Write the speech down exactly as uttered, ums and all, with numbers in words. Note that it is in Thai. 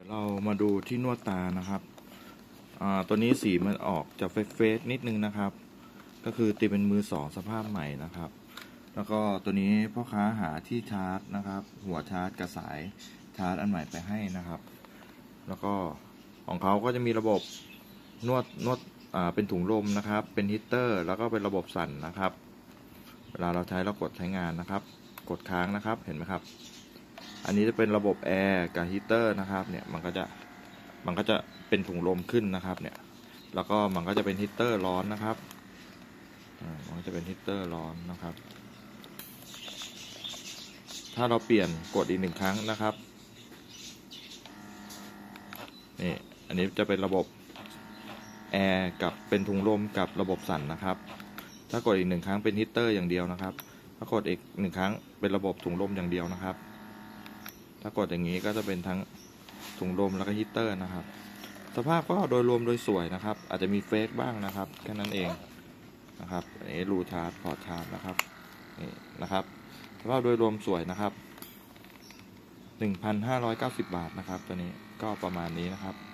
เรามาดูที่นวดตานะครับตัวนี้สีมันออกจะเฟสเฟสนิดนึงนะครับก็คือตีเป็นมือสองสภาพใหม่นะครับแล้วก็ตัวนี้พ่อค้าหาที่ชาร์จนะครับหัวชาร์จกับสายชาร์จอันใหม่ไปให้นะครับแล้วก็ของเขาก็จะมีระบบนวดนวดเป็นถุงลมนะครับเป็นฮีตเตอร์แล้วก็เป็นระบบสั่นนะครับเวลาเราใช้เรากดใช้งานนะครับกดค้างนะครับเห็นไหมครับอันนี้จะเป็นระบบแอร์กับฮีตเตอร์นะครับเนี่ยมันก็จะมันก็จะเป็นถุงลมขึ้นนะครับเนี่ยแล้วก็มันก็จะเป็นฮีตเตอร์ร้อนนะครับมันจะเป็นฮีตเตอร์ร้อนนะครับถ้าเราเปลี่ยนกดอีกหนึ่งครั้งนะครับนี่อันนี้จะเป็นระบบแอร์กับเป็นถุงลมกับระบบสั่นนะครับถ้ากดอีกหนึ่งครั้งเป็นฮีตเตอร์อย่างเดียวนะครับถ้ากดอีกหนึ่งครั้งเป็นระบบถุงลมอย่างเดียวนะครับถ้ากดอย่างนี้ก็จะเป็นทั้งถุงลมแล้วก็ฮีตเตอร์นะครับสภาพก็โดยรวมโดยสวยนะครับอาจจะมีเฟซบ้างนะครับแค่นั้นเองนะครับอันนี้รูชาร์จพอร์ตชาร์จนะครับนี่นะครับสภาพโดยรวมสวยนะครับ หนึ่งพันห้าร้อยเก้าสิบบาทนะครับตัวนี้ก็ประมาณนี้นะครับ